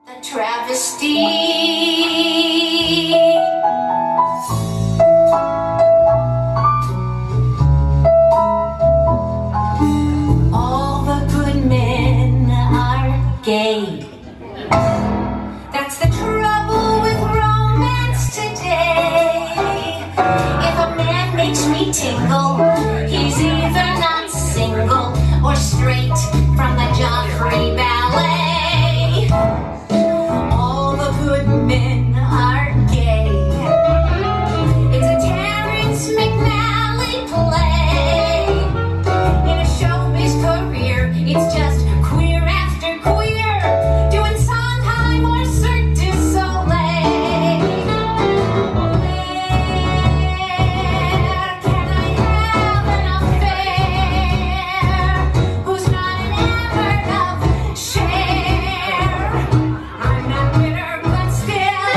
The travesty. All the good men are gay. That's the trouble with romance today. If a man makes me tingle, he's either not single or straight from the Joffrey Ballet. All the good men are gay. It's a Terrence McNally play. In a showbiz career, it's just queer after queer, doing Sondheim or Cirque du Soleil. Where can I have an affair? Who's not enamored of Cher? I'm not bitter, but still,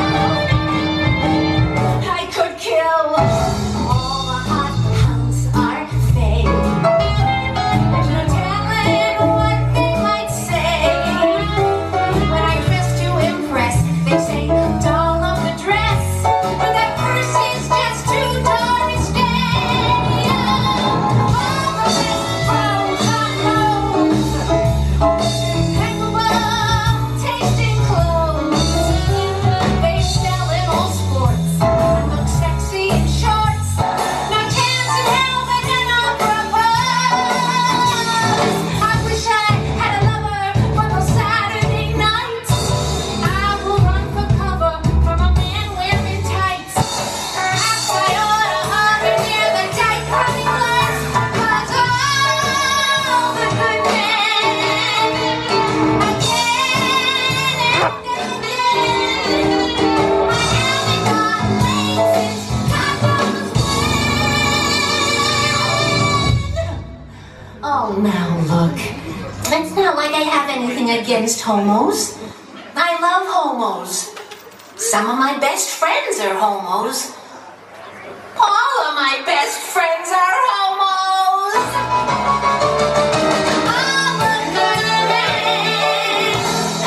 I could kill. All the hot punks are fake. There's no telling what they might say. When I dress to impress, they say, doll of the dress, but that purse is just too darn to stay. All the best pros on nose, impeccable taste in clothes. They sell in all sports and look sexy in shorts. No chance in hell they cannot propose. I wish I had a lover for those Saturday nights. I will run for cover from a man wearing tights. Perhaps I ought to hover near the tight curly glass, 'cause all the good men again and again. I haven't got laid since God knows when. Oh, now look. It's not like I have anything against homos. I love homos. Some of my best friends are homos. All of my best friends are homos. All the good men.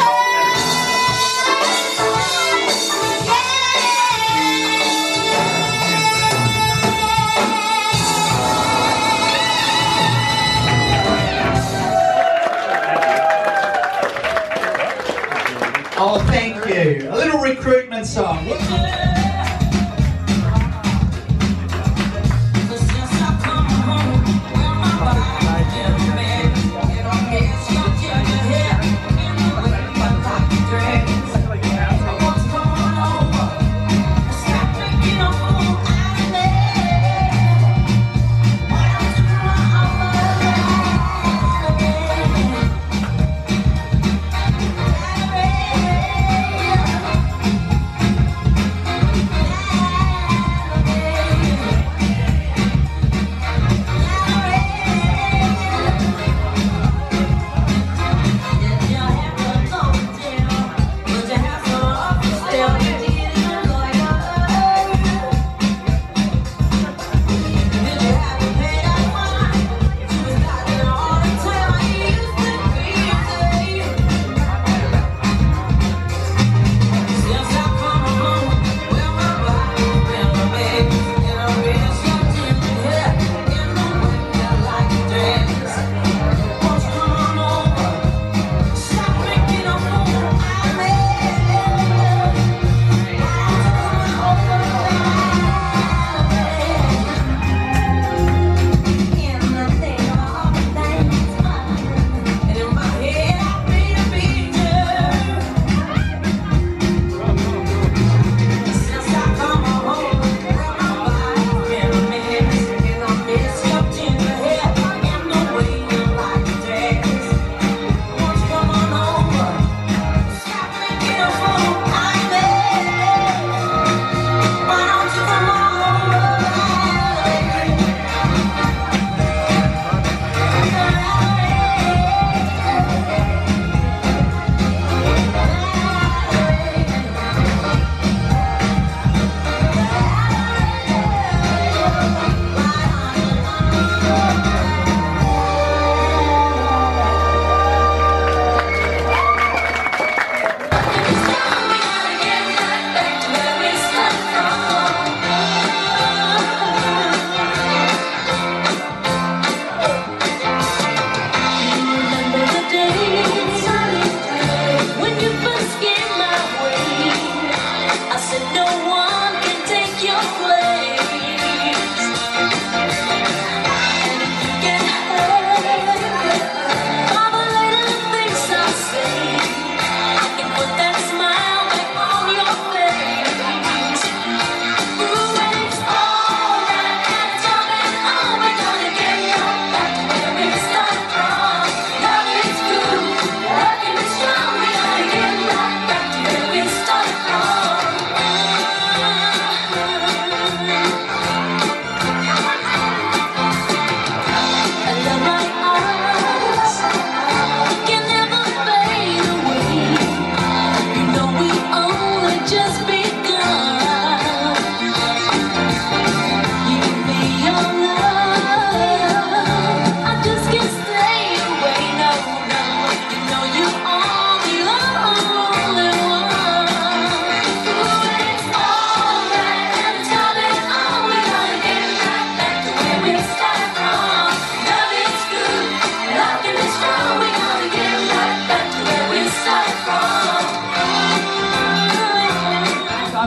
Oh, thank you. A little recruitment song.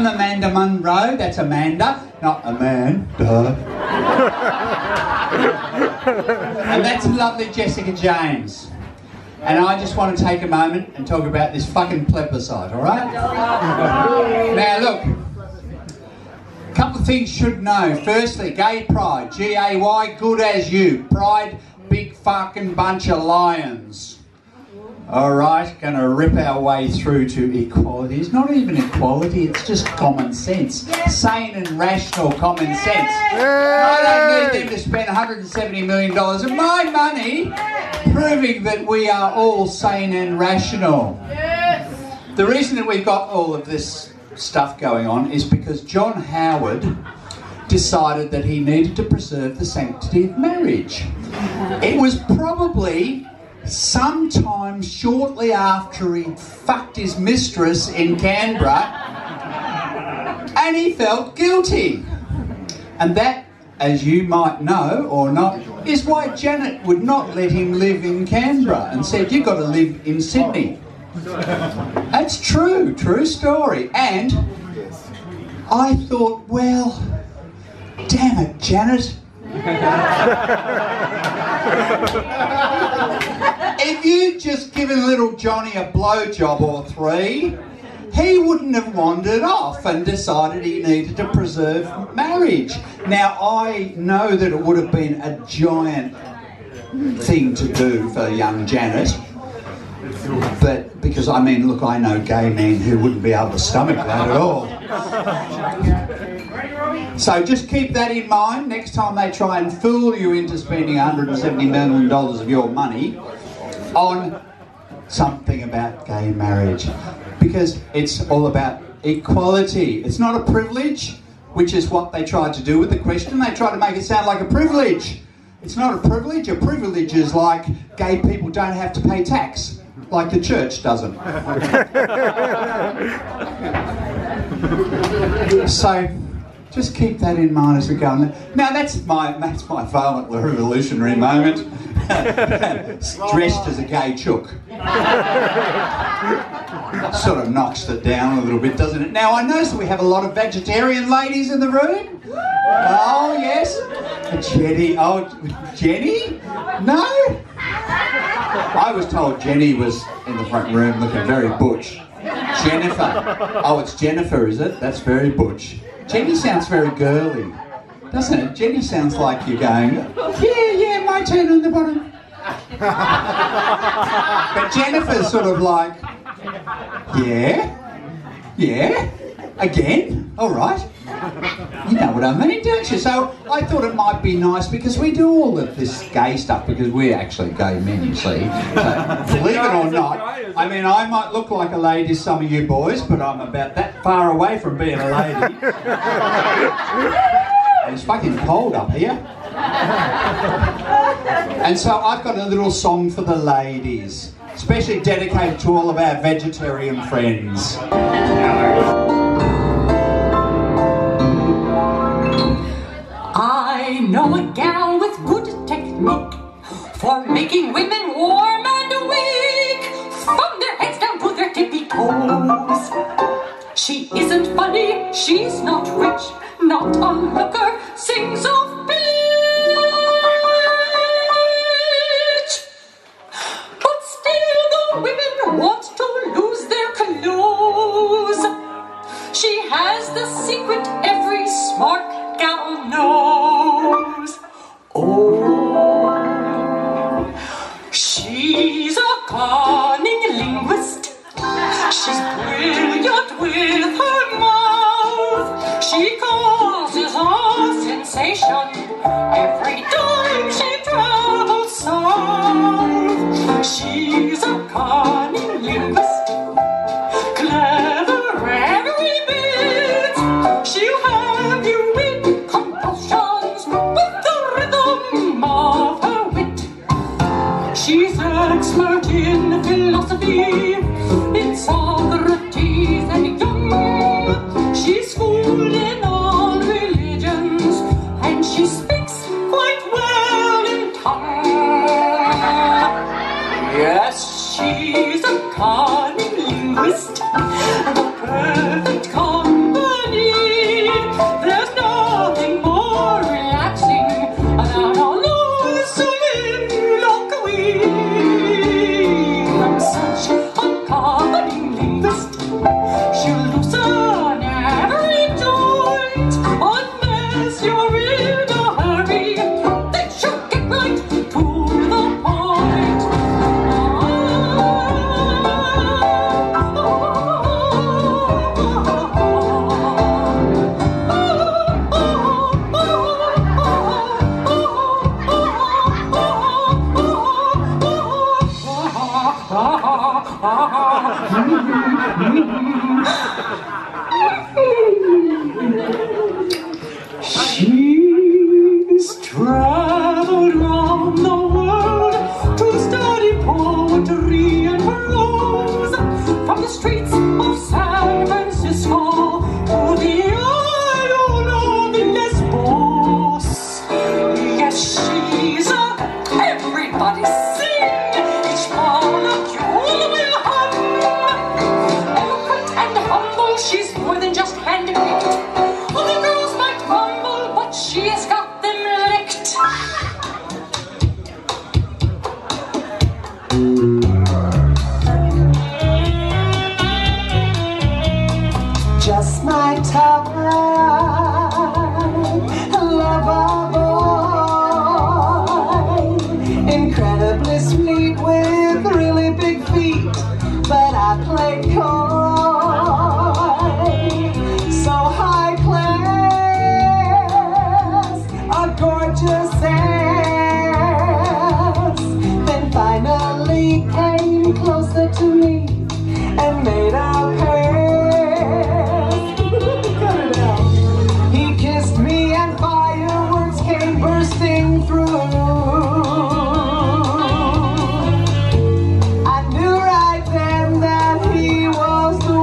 I'm Amanda Munro, that's Amanda, not Amanda. And that's lovely Jessica James. And I just want to take a moment and talk about this fucking plebiscite, alright? Now look, a couple of things you should know. Firstly, gay pride, G-A-Y, good as you. Pride, big fucking bunch of lions. Alright, gonna rip our way through to equality. It's not even equality, it's just common sense. Sane and rational common sense. I don't need them to spend $170 million of my money proving that we are all sane and rational. The reason that we've got all of this stuff going on is because John Howard decided that he needed to preserve the sanctity of marriage. It was probably sometime shortly after he fucked his mistress in Canberra and he felt guilty. And that, as you might know or not, is why Janet would not let him live in Canberra and said, you've got to live in Sydney. That's true, true story. And I thought, well, damn it, Janet. If you'd just given little Johnny a blowjob or three, he wouldn't have wandered off and decided he needed to preserve marriage. Now, I know that it would have been a giant thing to do for young Janet, but because, I mean, look, I know gay men who wouldn't be able to stomach that at all. So just keep that in mind next time they try and fool you into spending $170 million of your money on something about gay marriage, because it's all about equality. It's not a privilege, which is what they tried to do with the question. They tried to make it sound like a privilege. It's not a privilege. A privilege is like gay people don't have to pay tax, like the church doesn't. So just keep that in mind as we go on. Now that's my violent revolutionary moment. Dressed as a gay chook. Sort of knocks it down a little bit, doesn't it? Now I notice that we have a lot of vegetarian ladies in the room. Oh yes. Jenny. Oh, Jenny? No? I was told Jenny was in the front room looking very butch. Jennifer. Oh, it's Jennifer, is it? That's very butch. Jenny sounds very girly, doesn't it? Jenny sounds like you're going, yeah, my turn on the bottom. But Jennifer's sort of like, yeah, again, all right. You know what I mean, don't you? So I thought it might be nice, because we do all of this gay stuff because we're actually gay men, you see. So, believe it or not, I mean, I might look like a lady to some of you boys, but I'm about that far away from being a lady. And it's fucking cold up here. And so I've got a little song for the ladies, especially dedicated to all of our vegetarian friends. I know a gal with good technique for making women warm and weak, from their heads down to their tippy toes. She isn't funny, she's not rich, not a looker, sings of bitch. But still the women want to lose their clothes. She has the secret every smart gal knows. Oh, she's a cunning linguist. She's brilliant with her mouth. She causes a sensation every time she travels south. She's a cunning linguist, clever every bit. She'll have you in compulsions with the rhythm of her wit. She's expert in philosophy, in Socrates and Young. She's schooled in all religions, and she speaks quite well in tongue. Yes, she's a cunning linguist, the perfect combination. She's traveled round the world to study poetry and prose, from the streets of San Francisco to the island of Lesbos. Yes, she's everybody sing, each molecule will hum. Eloquent and humble, she's more than just handpicked. Other girls might mumble, but she has got them licked. Just my type, lover boy, incredibly sweet with really big feet, but I play coy, so high class, a gorgeous ass, then finally came closer to me and made our pass. He kissed me and fireworks came bursting through. I knew right then that he was the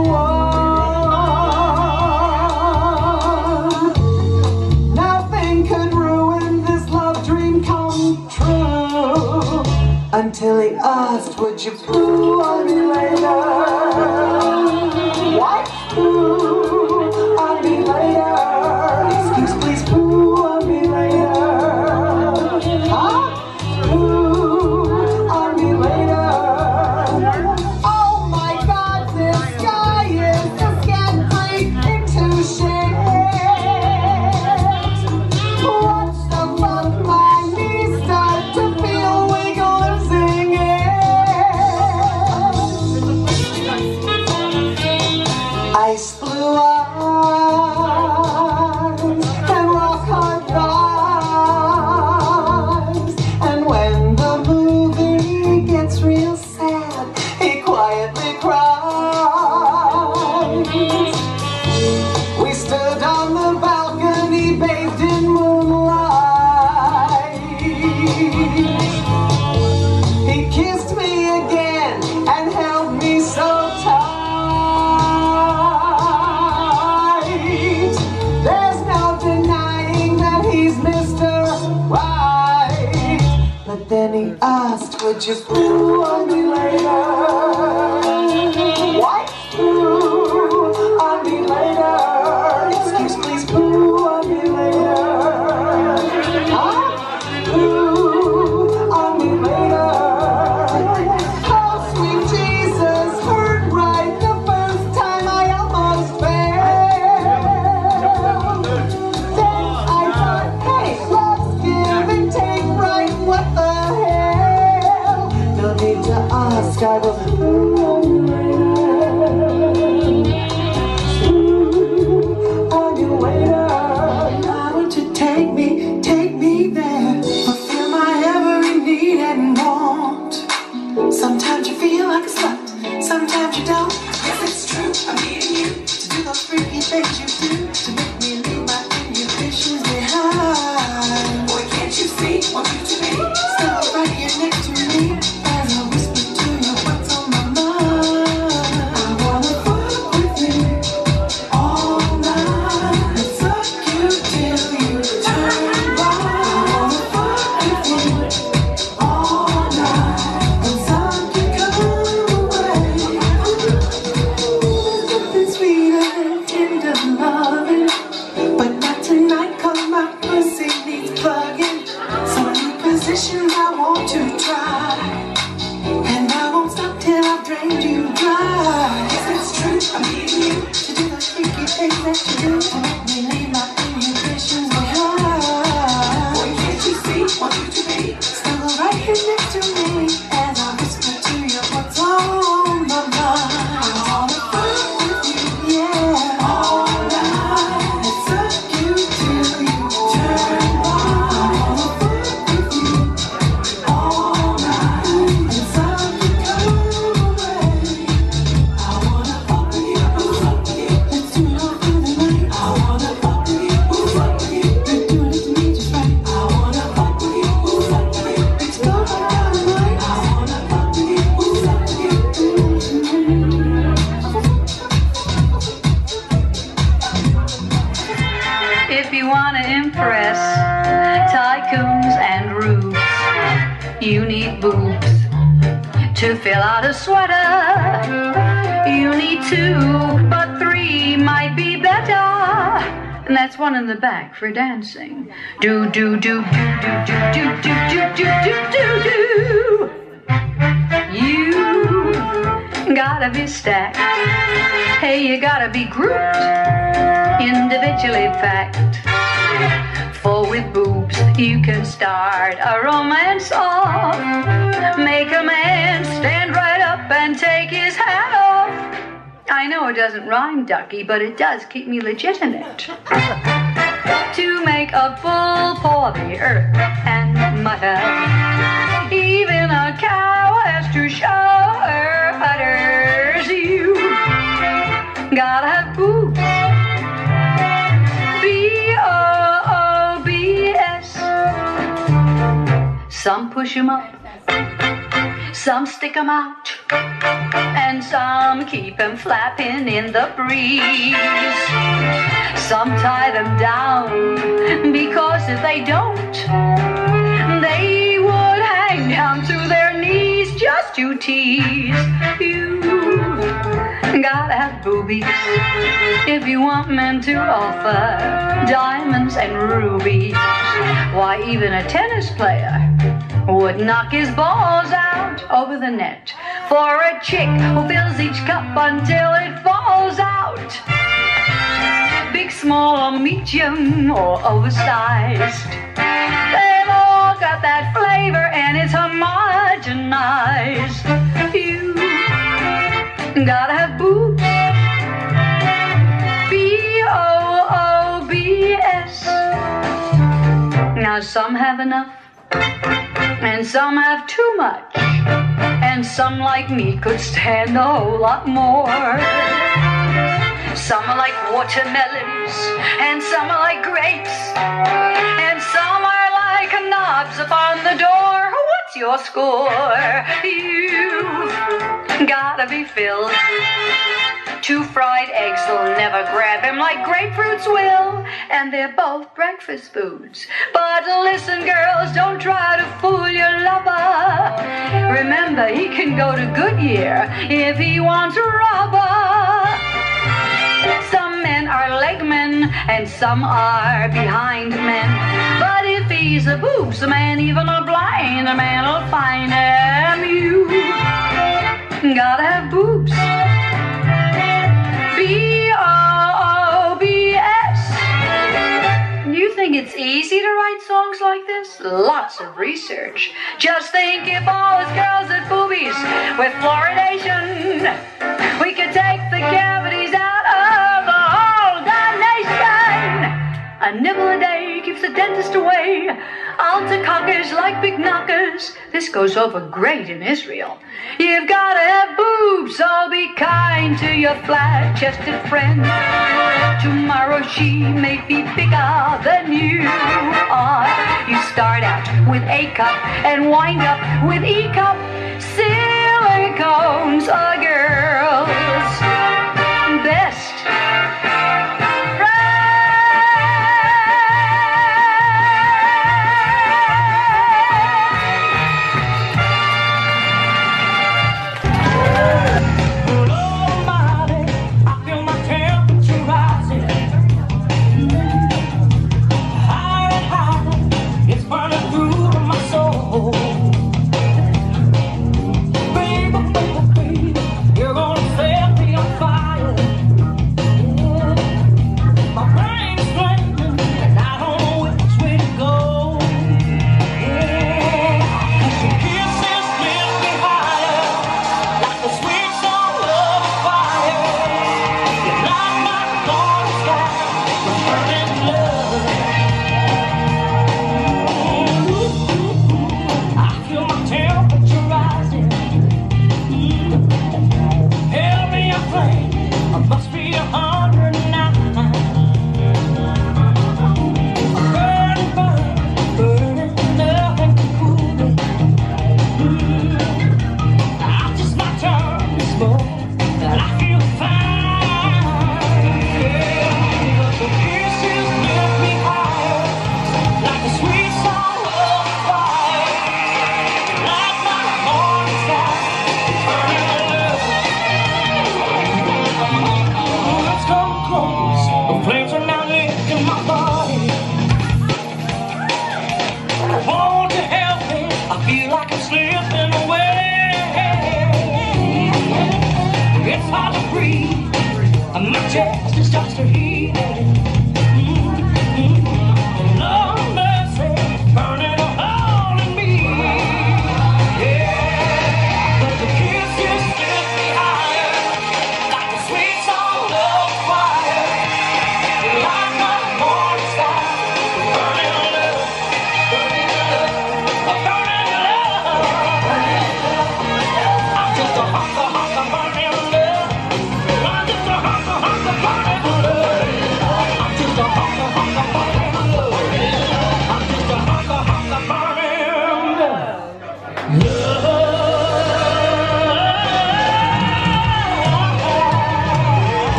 one. Nothing could ruin this love dream come true, until he asked, would you poo on me later? What? Poo on me later. Excuse please, poo on me later. Huh? Poo on me later. Oh my God, this guy is just getting freaked into shit. What the fuck, my knees start to feel wiggle and singing. Ice blue eyes and rock hard thighs, and when the movie gets real sad, he quietly cries. We stood on the balcony bathed in moonlight. He kissed me again and held me so tight. There's no denying that he's Mr. Right. But then he asked, would you poo on me later? What? Poo on me later. Excuse please, poo on me later. Huh? Poo on me later. Oh, sweet Jesus, hurt right the first time I almost fell. Then I thought, hey, let's give and take, right? What the hell? No need to ask, I will poo on you later. Poo on you later. Why would you take me there? Fulfill my every need and want. Sometimes you feel like a slut, sometimes you don't. Yes, it's true, I'm needing you to do those freaky things you do, to make me leave my inhibitions behind. Boy, can't you see, want you to be still right here next to me, as I whisper to you what's on my mind. I wanna fuck with you all night and suck you till you turn right. I wanna fuck with you all night and suck you come away. There's nothing sweeter than tender loving, but not tonight 'cause my pussy needs plugging. Some new positions I want to try, and I won't stop till I've drained you dry. Yes, it's true, I'm needing you to do the freaky things that you do, to make me leave my inhibitions behind. Boy, can't you see, want you to be still right here next to me, as I whisper to you what's on my mind. I wanna fuck with you, yeah, all night and suck you till you turn right. I wanna fuck with you all night and suck you come away. To fill out a sweater, you need 2, but 3 might be better. And that's one in the back for dancing. Do do do do do do do do do do do do. You gotta be stacked. Hey, you gotta be grouped individually packed. For with boobs you can start a romance off. Make a man stand right up and take his hat off. I know it doesn't rhyme, ducky, but it does keep me legitimate. To make a bull paw the earth and mutter. Even a cow has to show her udders. You gotta have boobs. B-O-O-B-S. Some push 'em up, some stick 'em out, and some keep 'em flapping in the breeze. Some tie them down, because if they don't, they would hang down to their knees just to tease. You gotta have boobies if you want men to offer diamonds and rubies. Why, even a tennis player would knock his balls out over the net for a chick who fills each cup until it falls out. Big, small, or medium, or oversized, they've all got that flavor and it's homogenized. You gotta have boobs. B-O-O-B-S. Now some have enough, and some have too much, and some like me could stand a whole lot more. Some are like watermelons, and some are like grapes, and some are like knobs upon the door. What's your score? You gotta be filled. 2 fried eggs will never grab him like grapefruits will, and they're both breakfast foods. But listen, girls, don't try to fool your lover. Remember, he can go to Goodyear if he wants rubber. Some men are leg men, and some are behind men. But if he's a boobs man, even a blind man will find him. You gotta have boobs. B-O-O-B-S. You think it's easy to write songs like this? Lots of research. Just think if all us girls had boobies with fluoridation, we could take the cavities out of the whole darn nation. A nibble a day keeps the dentist away. Altar cockers like big knockers. This goes over great in Israel. You've gotta have boobs, so be kind to your flat-chested friend. Tomorrow she may be bigger than you are. You start out with A cup and wind up with E cup. Silicone's a girl's best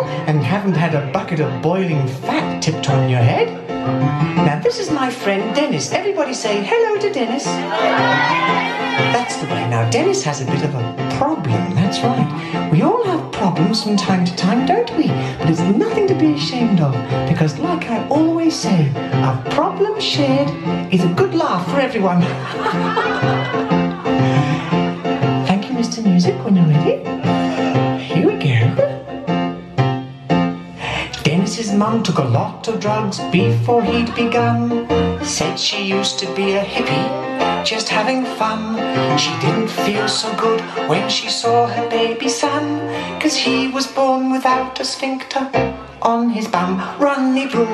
and haven't had a bucket of boiling fat tipped on your head? Now this is my friend Dennis. Everybody say hello to Dennis. That's the way. Now Dennis has a bit of a problem, that's right. We all have problems from time to time, don't we? But it's nothing to be ashamed of, because like I always say, a problem shared is a good laugh for everyone. Thank you, Mr. Music, when you're ready. Here we go. Dennis's mum took a lot of drugs before he'd begun. Said she used to be a hippie, just having fun. She didn't feel so good when she saw her baby son, 'cause he was born without a sphincter on his bum. Runny poo,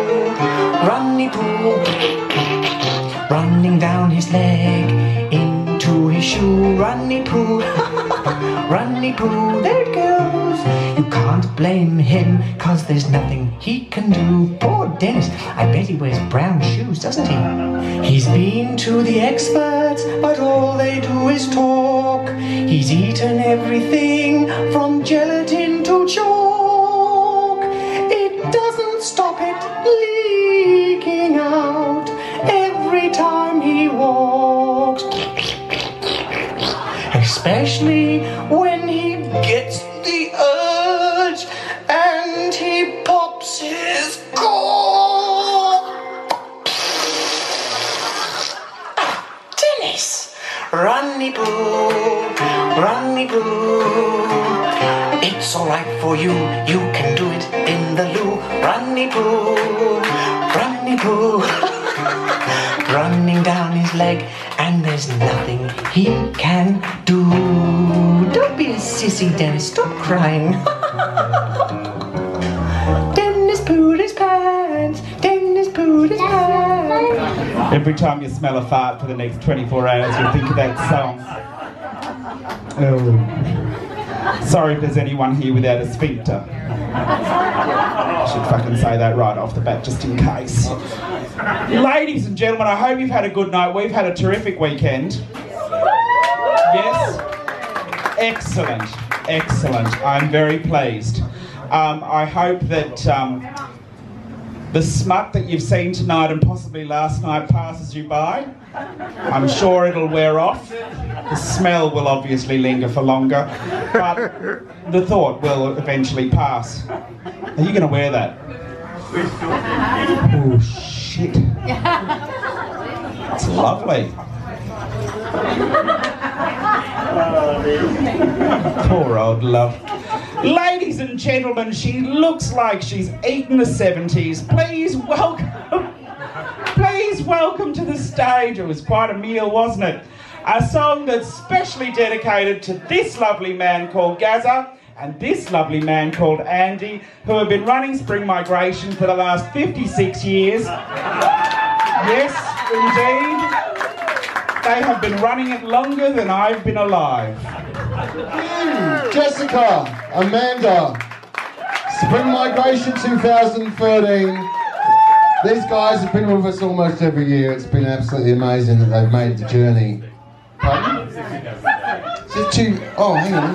running down his leg into his shoe. Runny poo, runny poo, there it goes. You can't blame him, 'cause there's nothing he can do. Poor Dennis, I bet he wears brown shoes, doesn't he? He's been to the experts, but all they do is talk. He's eaten everything from gelatin to chalk. It doesn't stop it leaking out every time he walks, especially when he gets the urge and he pops his cork. Dennis! Runny poo, runny poo. It's alright for you, you can do it in the loo. Runny poo, runny poo. Running down his leg, and there's nothing he can do. Don't be a sissy, Dennis, stop crying. Dennis pooed his pants, Dennis pooed his pants. Every time you smell a fart for the next 24 hours, you'll think of that song. Oh. Sorry if there's anyone here without a sphincter. I should fucking say that right off the bat, just in case. Ladies and gentlemen, I hope you've had a good night. We've had a terrific weekend. Yes? Excellent, excellent. I'm very pleased. I hope that the smut that you've seen tonight and possibly last night passes you by. I'm sure it'll wear off. The smell will obviously linger for longer, but the thought will eventually pass. Are you going to wear that? Oh, shit. It's lovely. Poor old love. Ladies and gentlemen, she looks like she's eaten the 70s. Please welcome to the stage. It was quite a meal, wasn't it? A song that's specially dedicated to this lovely man called Gazza and this lovely man called Andy, who have been running Spring Migration for the last 56 years. Yes, indeed. They have been running it longer than I've been alive. Jessica, Amanda, Spring Migration 2013. These guys have been with us almost every year. It's been absolutely amazing that they've made the journey. Pardon? Is it two? Oh, hang on.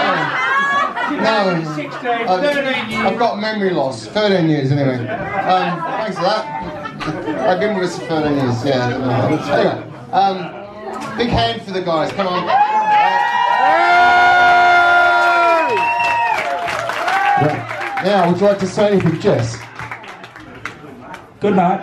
No, 13 I've got memory loss. 13 years anyway. Thanks for that. I've been with us for 13 years. Yeah. Anyway, big hand for the guys. Come on. Now, would you like to say anything, Jess? Good night.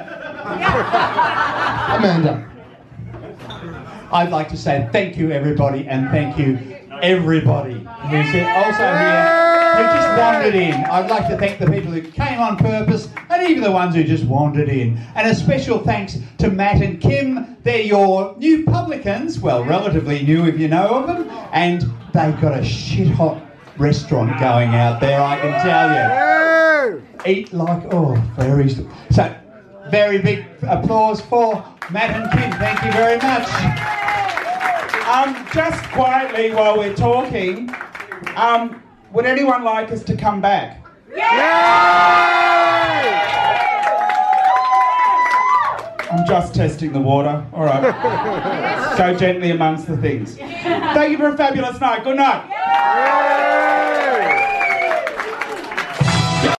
Amanda. I'd like to say thank you, everybody, and thank you, everybody who's also here, who just wandered in. I'd like to thank the people who came on purpose, and even the ones who just wandered in. And a special thanks to Matt and Kim. They're your new publicans, well, relatively new if you know of them, and they've got a shit-hot restaurant going out there, I can tell you. Eat like, oh, very... So, very big applause for Matt and Kim. Thank you very much. Just quietly while we're talking, would anyone like us to come back? I'm just testing the water. All right. Go gently amongst the things. Thank you for a fabulous night. Good night.